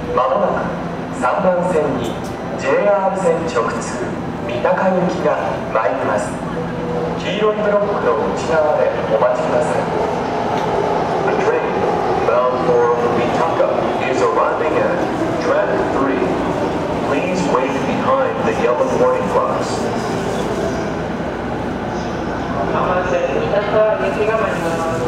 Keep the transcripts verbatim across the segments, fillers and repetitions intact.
まもなくさんばん線に ジェイアール 線直通三鷹行きが参ります。黄色いブロックの内側でお待ちください。A train bound for Mitaka is arriving at track three. Please wait behind the yellow warning clocks. さんばん線三鷹行きが参ります。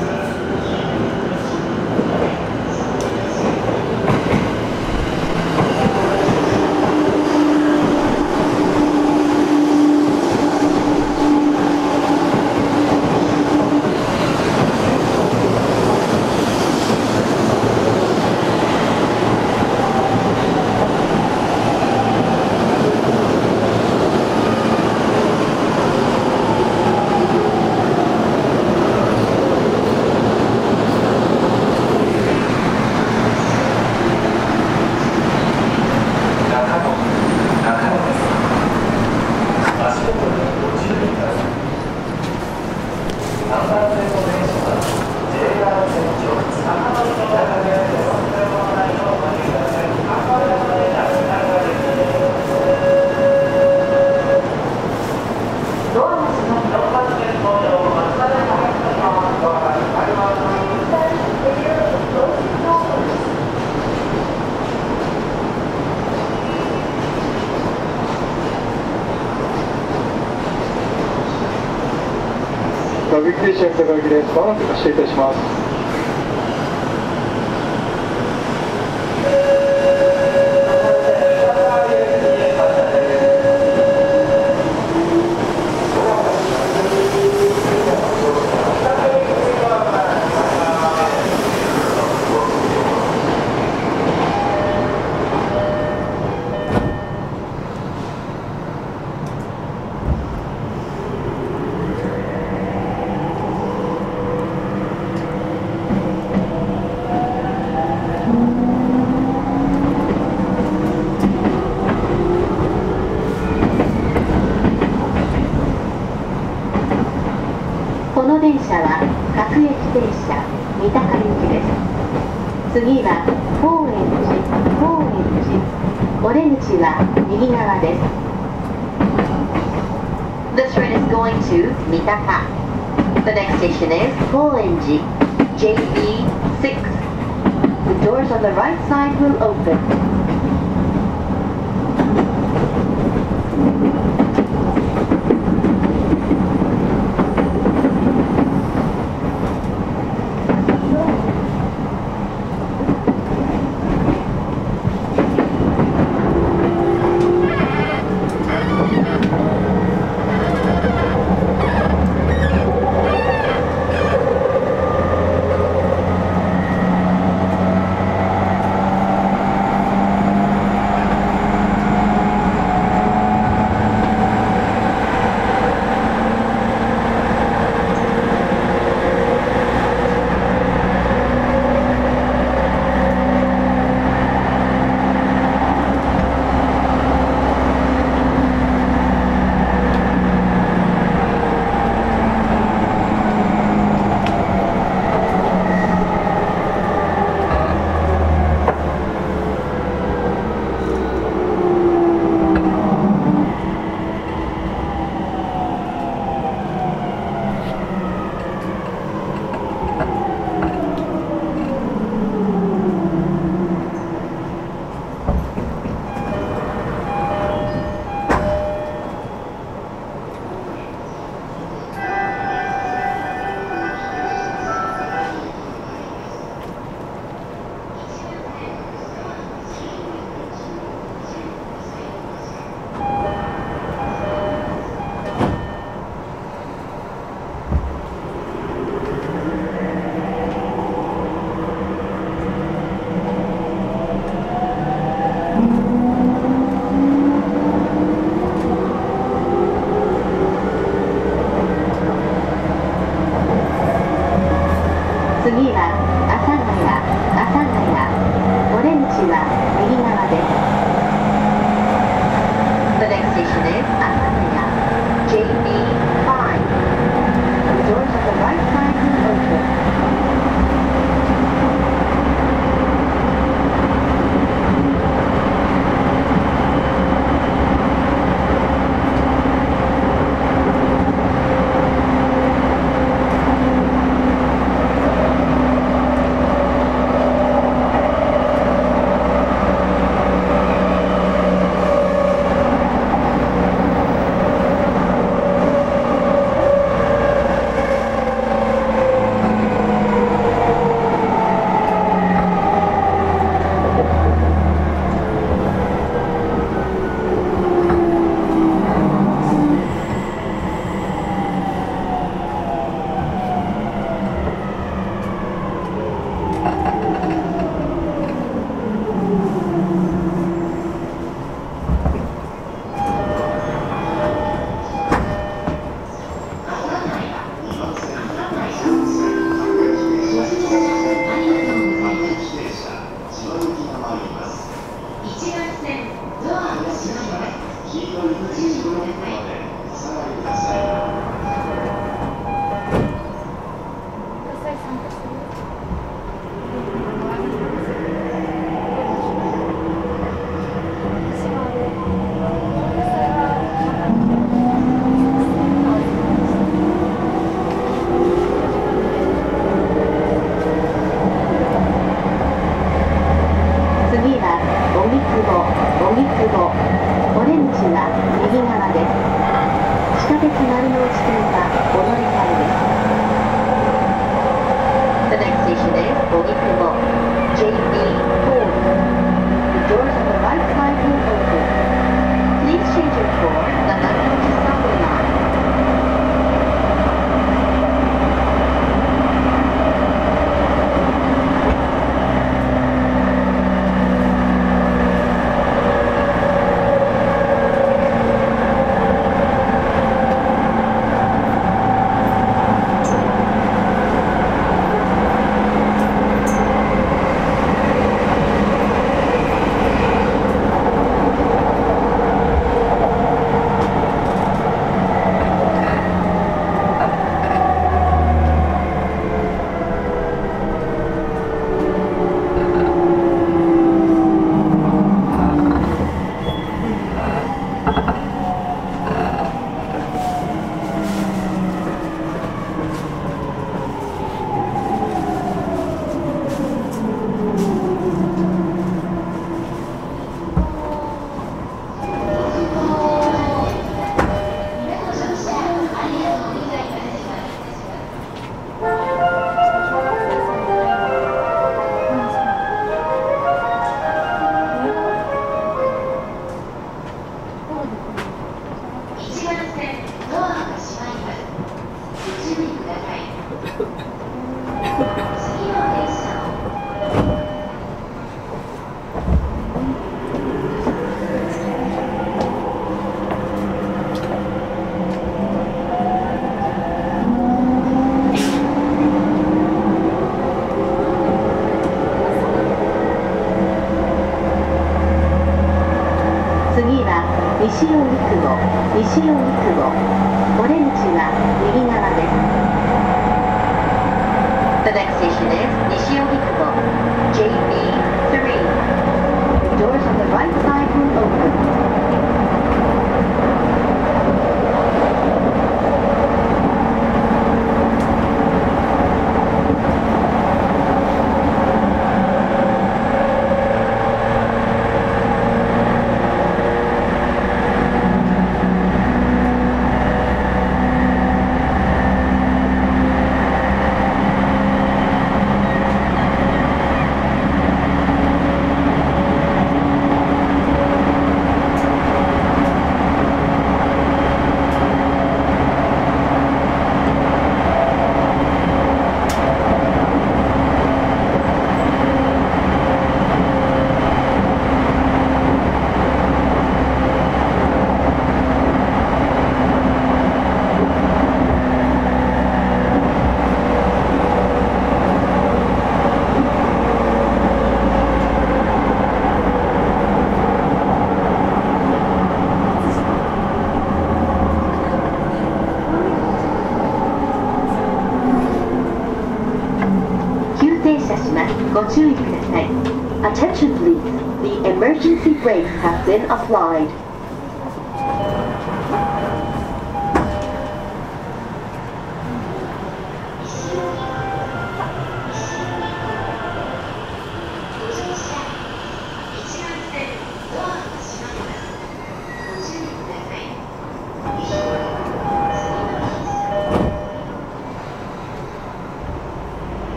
ナビゲーション高木です。まもなく発車いたします。 この電車は各駅停車三鷹行きです。次は高円寺、高円寺、お出口は右側です。This train is going to Mitaka. The next station is Koenji, J B six. The doors on the right side will open. 地下鉄丸の内線は小乗り換えです。The next station is 荻窪 ジェイビー four. The doors on the right side will open. Please change your for the Nakaguchi subway line. 西荻窪、西荻窪、折れ口は右側です。The next station is 西荻窪 ジェイビー three. The doors on the right side will open. ご注意ください。Attention please. The emergency brakes have been applied.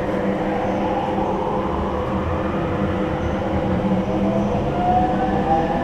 「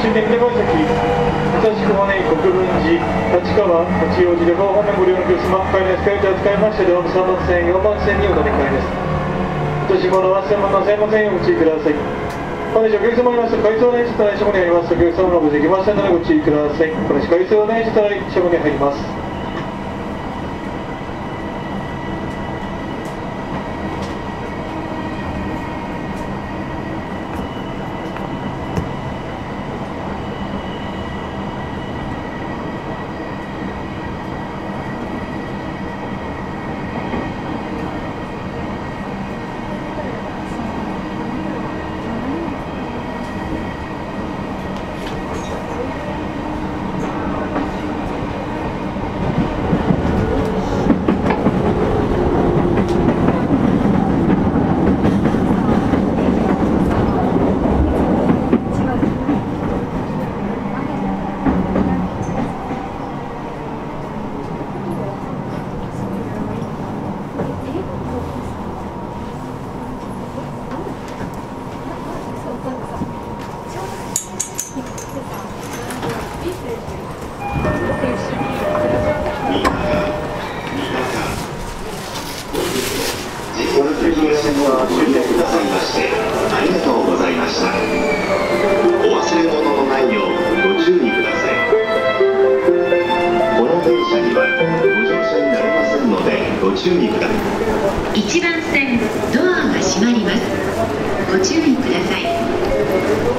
終点北川崎、武蔵小金井、国分寺、立川、八王子でご方面ご利用のお客様、帰りのスカイチャー使いまして、ドラムさんばん線、よんばん線にお乗り換えです。落とし物は忘れ物の線ませんようご注意ください。本日お客様にますと、改装電車たら車にありますお客様のご席ませんのでご注意ください。この改装電車たら車に入ります。 いちばん線ドアが閉まります。ご注意ください。